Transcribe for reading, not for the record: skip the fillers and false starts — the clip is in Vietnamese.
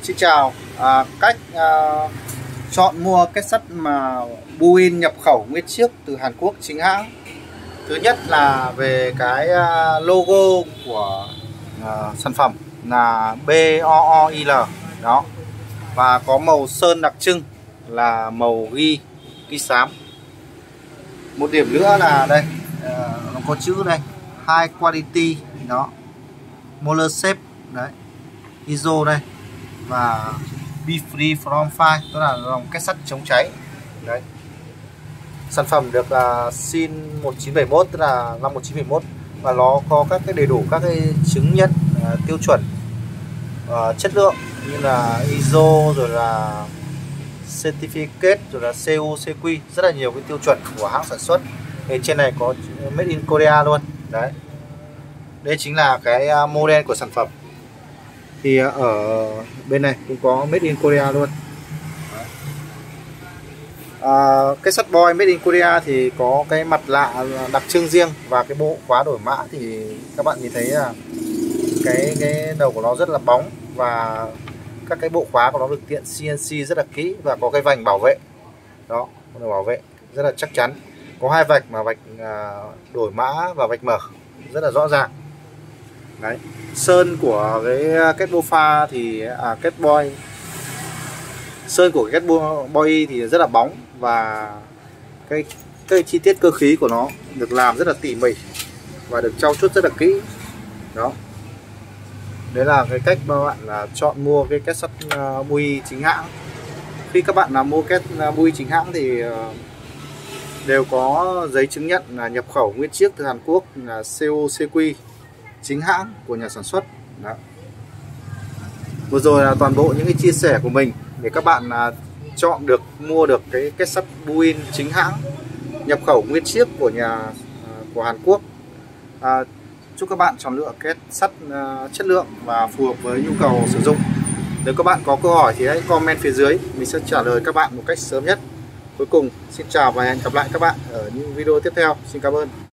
Xin chào. Cách chọn mua kết sắt mà Buin nhập khẩu nguyên chiếc từ Hàn Quốc chính hãng. Thứ nhất là về cái logo của sản phẩm là BOOIL đó, và có màu sơn đặc trưng là màu ghi xám. Một điểm nữa là đây, nó có chữ đây, high quality đó, molar shape đấy, ISO đây, và be free from fire, tức là dòng kết sắt chống cháy đấy. Sản phẩm được sin 1971, tức là năm 1971, và nó có các cái đầy đủ các cái chứng nhận tiêu chuẩn chất lượng như là ISO, rồi là certificate, rồi là CU, CQ, rất là nhiều cái tiêu chuẩn của hãng sản xuất. Thì trên này có made in Korea luôn đấy. Đây chính là cái model của sản phẩm. Thì ở bên này cũng có made in Korea luôn. Cái sắt boy made in Korea thì có cái mặt lạ đặc trưng riêng, và cái bộ khóa đổi mã thì các bạn nhìn thấy là cái đầu của nó rất là bóng, và các cái bộ khóa của nó được tiện CNC rất là kỹ, và có cái vành bảo vệ đó, vành bảo vệ rất là chắc chắn. Có hai vạch, mà vạch đổi mã và vạch mở rất là rõ ràng đấy. Sơn của cái kết pha thì kết boy, sơn của cái kết boy thì rất là bóng, và cái chi tiết cơ khí của nó được làm rất là tỉ mỉ và được trau chuốt rất là kỹ đó. Đấy là cái cách các bạn là chọn mua cái kết sắt bui chính hãng. Khi các bạn mua kết bui chính hãng thì đều có giấy chứng nhận là nhập khẩu nguyên chiếc từ Hàn Quốc, là CU, CQ chính hãng của nhà sản xuất đó. Vừa rồi là toàn bộ những cái chia sẻ của mình để các bạn chọn được, mua được cái kết sắt Buin chính hãng nhập khẩu nguyên chiếc của Hàn Quốc. Chúc các bạn chọn lựa kết sắt chất lượng và phù hợp với nhu cầu sử dụng. Nếu các bạn có câu hỏi thì hãy comment phía dưới, mình sẽ trả lời các bạn một cách sớm nhất. Cuối cùng xin chào và hẹn gặp lại các bạn ở những video tiếp theo. Xin cảm ơn.